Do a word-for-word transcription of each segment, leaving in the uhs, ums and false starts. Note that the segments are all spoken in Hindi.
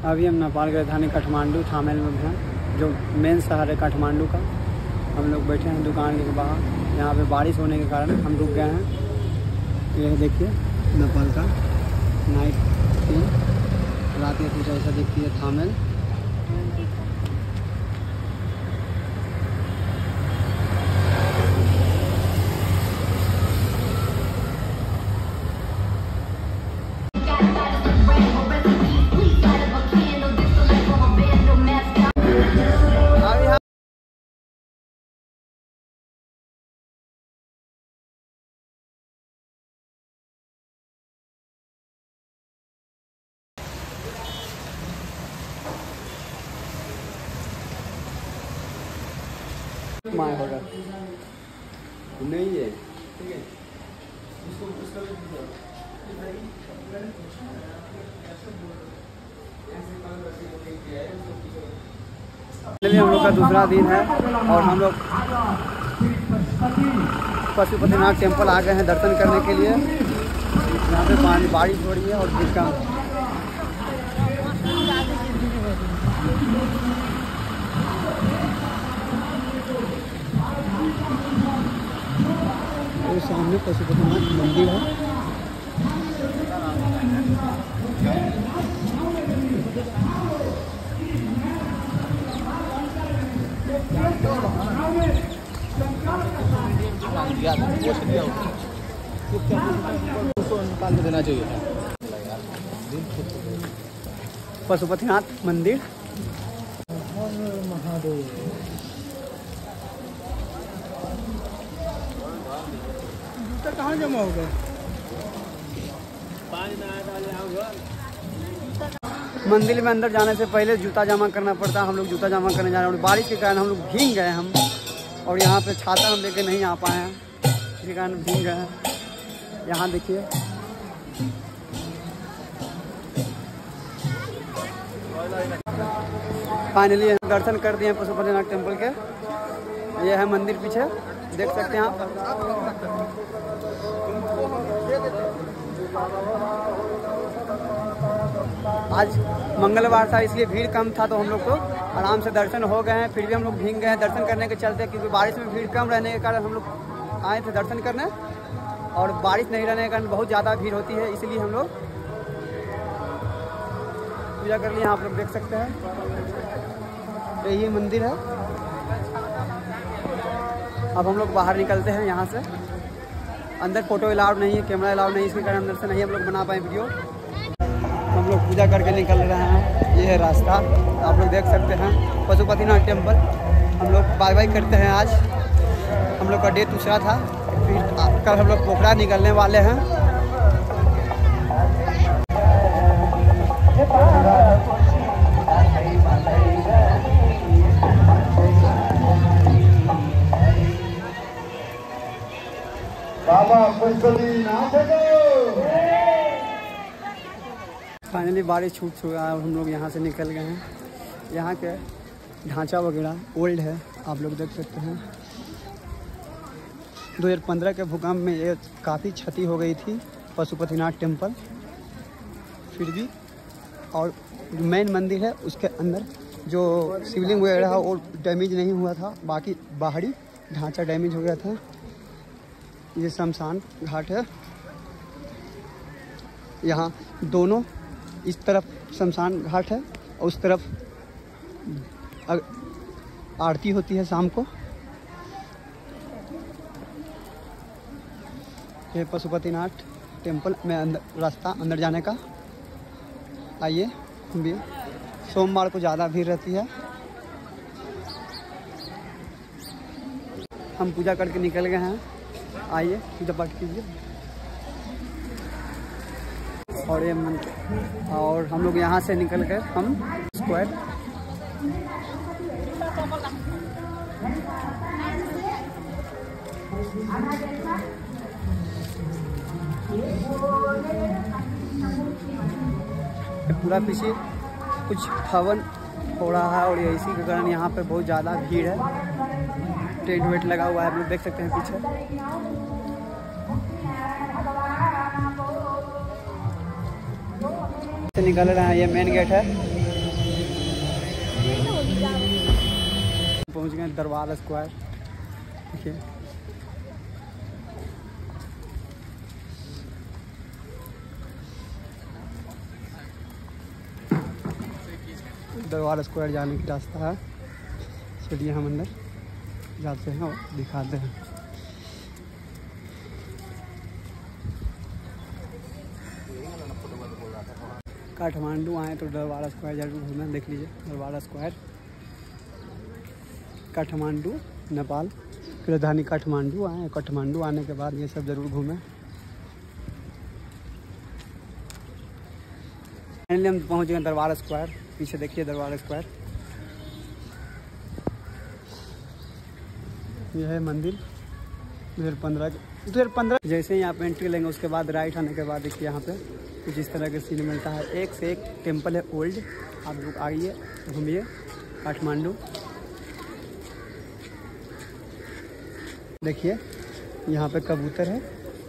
अभी हम नेपाल की राजधानी काठमांडू थामेल में हैं, जो मेन शहर है काठमांडू का। हम लोग बैठे हैं दुकान के बाहर। यहाँ पे बारिश होने के कारण हम रुक गए हैं। यह देखिए नेपाल का नाइट सीन, रात में कुछ ऐसा दिखती है थामेल। माय होगा नहीं है, ठीक है। हम लोग का दूसरा दिन है और हम लोग पशुपतिनाथ टेम्पल आ गए हैं दर्शन करने के लिए। यहाँ पे पानी बारिश हो रही है और जिसका और सामने पशुपतिनाथ मंदिर है। निकाल देना चाहिए पशुपतिनाथ मंदिर। महादेव कहाँ जमा हो गए? मंदिर में अंदर जाने से पहले जूता जमा करना पड़ता है। हम लोग जूता जमा करने जा रहे हैं। बारिश के कारण हम लोग भीग गए हम और यहाँ पे छाता हम लेके नहीं आ पाए हैं, इसी कारण भीग गए हैं। यहाँ देखिए फाइनली दर्शन कर दिए पशुपतिनाथ टेम्पल के। ये है मंदिर पीछे, देख सकते हैं आप। आज मंगलवार था इसलिए भीड़ कम था, तो हम लोग को आराम से दर्शन हो गए हैं। फिर भी हम लोग भीग गए हैं दर्शन करने के चलते, क्योंकि बारिश में भीड़ कम रहने के कारण हम लोग आए थे दर्शन करने, और बारिश नहीं रहने के कारण बहुत ज़्यादा भीड़ होती है, इसलिए हम लोग पूजा कर लिए। आप लोग देख सकते हैं यही मंदिर है। अब हम लोग बाहर निकलते हैं यहाँ से। अंदर फोटो अलाउड नहीं है, कैमरा अलाउड नहीं है, इसके कारण अंदर से नहीं हम लोग बना पाए वीडियो। हम लोग पूजा करके निकल रहे हैं। ये है रास्ता, आप लोग देख सकते हैं पशुपतिनाथ टेम्पल। हम लोग बाय बाय करते हैं। आज हम लोग का डे दूसरा था, फिर कल हम लोग पोखरा निकलने वाले हैं। फाइनली बारिश छूट चुका है और हम लोग यहाँ से निकल गए हैं। यहाँ के ढांचा वगैरह ओल्ड है, आप लोग देख सकते हैं। दो हज़ार पंद्रह के भूकंप में ये काफ़ी क्षति हो गई थी पशुपतिनाथ टेम्पल, फिर भी। और मेन मंदिर है उसके अंदर जो शिवलिंग वगैरह है वो डैमेज नहीं हुआ था, बाकी बाहरी ढांचा डैमेज हो गया था। ये शमशान घाट है। यहाँ दोनों, इस तरफ शमशान घाट है और उस तरफ आरती होती है शाम को। ये पशुपतिनाथ टेम्पल में अंदर रास्ता अंदर जाने का। आइए, भी सोमवार को ज़्यादा भीड़ रहती है। हम पूजा करके निकल गए हैं। आइए पूजा पाठ कीजिए। और ये और हम लोग यहाँ से निकल कर हम स्क्वायर पूरा पीछे कुछ हवन हो रहा है और इसी के कारण यहाँ पे बहुत ज़्यादा भीड़ है। टेंट वेट लगा हुआ है, आप लोग देख सकते हैं पीछे। निकल रहे हैं, ये मेन गेट है। पहुंच गए दरबार स्क्वायर। देखिए दरबार स्क्वायर जाने की रास्ता है। चलिए हम अंदर जाते हैं और दिखाते हैं। काठमांडू आए तो दरबार स्क्वायर जरूर घूमना। देख लीजिए दरबार स्क्वायर, काठमांडू नेपाल की राजधानी काठमांडू आए। काठमांडू आने के बाद ये सब जरूर घूमें। फाइनली हम पहुँच गए दरबार स्क्वायर। पीछे देखिए दरबार स्क्वायर, यह है मंदिर दो हज़ार पंद्रह दो हज़ार पंद्रह। जैसे ही आप एंट्री लेंगे उसके बाद राइट आने के बाद देखिए यहाँ पे कुछ इस तरह के सीन मिलता है। एक से एक टेम्पल है ओल्ड। आप लोग आइए घूमिए काठमांडू। देखिए यहाँ पे कबूतर है।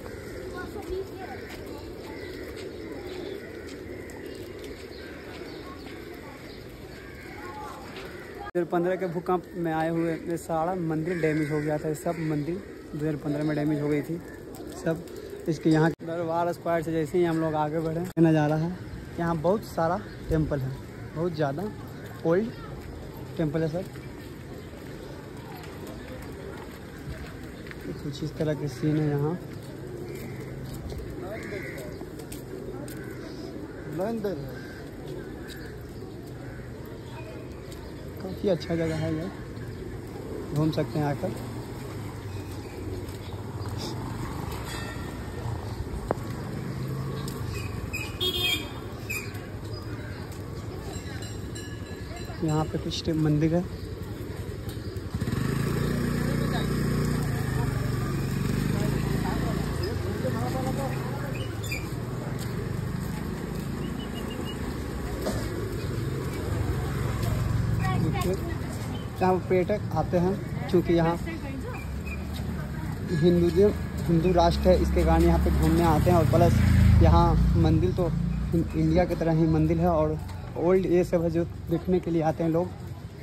दो हज़ार पंद्रह के भूकंप में आए हुए सारा मंदिर डैमेज हो गया था। सब मंदिर दो हज़ार पंद्रह में डैमेज हो गई थी सब। इसके यहाँ दरबार स्क्वायर से जैसे ही हम लोग आगे बढ़े नज़ारा है। यहाँ बहुत सारा टेंपल है, बहुत ज़्यादा ओल्ड टेंपल है सर। कुछ इस तरह के सीन है यहाँ। काफ़ी अच्छा जगह है ये, घूम सकते हैं आकर। यहाँ पे कुछ मंदिर है। यहाँ पर्यटक आते हैं क्योंकि यहाँ हिंदू हिंदू राष्ट्र है, इसके कारण यहाँ पे घूमने आते हैं। और प्लस यहाँ मंदिर तो इंडिया की तरह ही मंदिर है और ओल्ड ये सब है जो देखने के लिए आते हैं लोग।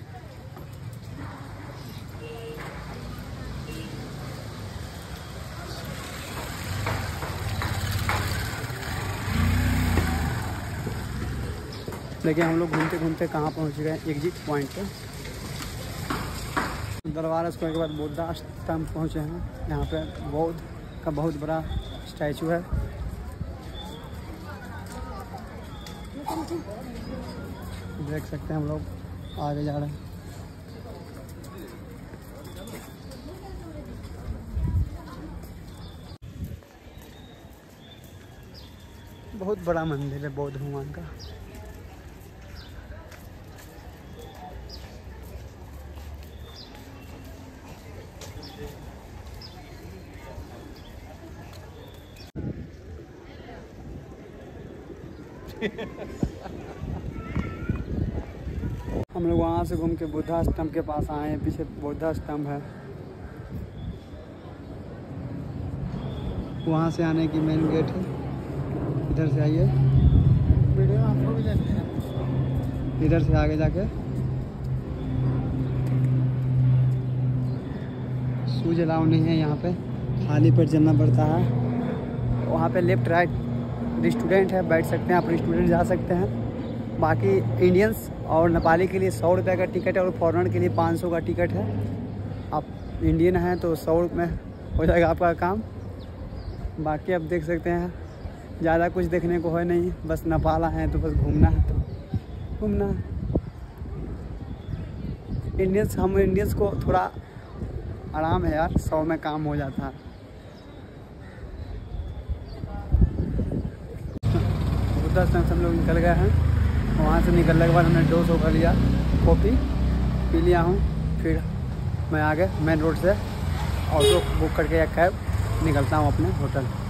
देखिए हम लोग घूमते घूमते कहाँ पहुँच गए, एग्जिट पॉइंट पे। दरबार स्क्वायर के बाद बुद्धा स्तंभ पहुँचे हैं। यहाँ पे बौद्ध का बहुत बड़ा स्टैचू है। देख सकते हैं हम लोग आगे जा रहे हैं। बहुत बड़ा मंदिर है बौद्ध भगवान का। हम लोग वहाँ से घूम के बुद्धा स्तंभ के पास आए हैं। पीछे बुद्धा स्तंभ है। वहाँ से आने की मेन गेट है। इधर से आइए, इधर से आगे जाके शूज अलाउ नहीं है यहाँ पे, खाली पेट चलना पड़ता है। वहाँ पे लेफ्ट राइट रेस्टोरेंट है, बैठ सकते हैं आप, रेस्टोरेंट जा सकते हैं। बाकी इंडियंस और नेपाली के लिए सौ रुपये का टिकट है और फॉरेनर के लिए पाँच सौ का टिकट है। आप इंडियन हैं तो सौ में हो जाएगा आपका काम। बाकी आप देख सकते हैं ज़्यादा कुछ देखने को है नहीं, बस नेपाल आए हैं तो बस घूमना है तो घूमना है। इंडियंस हम इंडियंस को थोड़ा आराम है यार, सौ में काम हो जाता है। बुद्धा स्तंभ से हम लोग निकल गए हैं। वहाँ से निकलने के बाद हमने डोस होकर लिया, कॉफ़ी पी लिया हूँ। फिर मैं आगे मेन रोड से ऑटो बुक करके या कैब निकलता हूँ अपने होटल।